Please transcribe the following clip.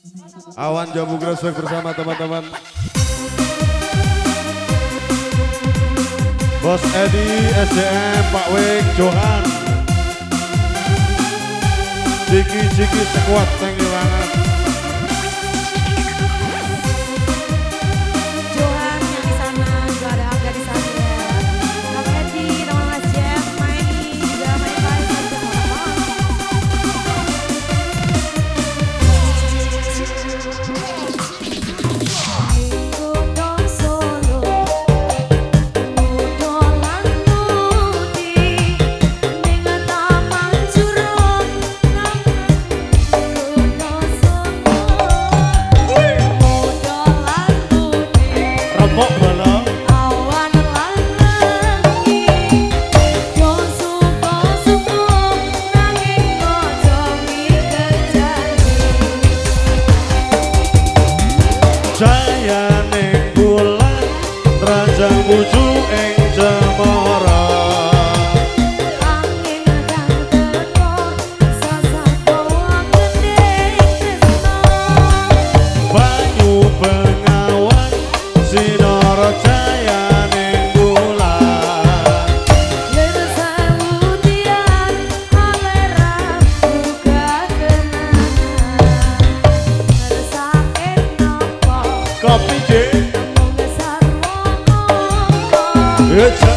Awan Jambu Gresik bersama teman-teman. Bos Edi, SDM, Pak Wik, Johan. Ciki sekuat, thank you banget. Johan yang di sana, juga ada Angga di sana ya. Kang Edi, nama Mas Jeff, Maini, juga main kali saja Buju ing Cemara angin kang teko sasako gendeng tresno banyu bengawan sinar cahya ning bulan lir sewu tiang halera buka kenangan ngersake nopo kopi J ngomong sarwa It's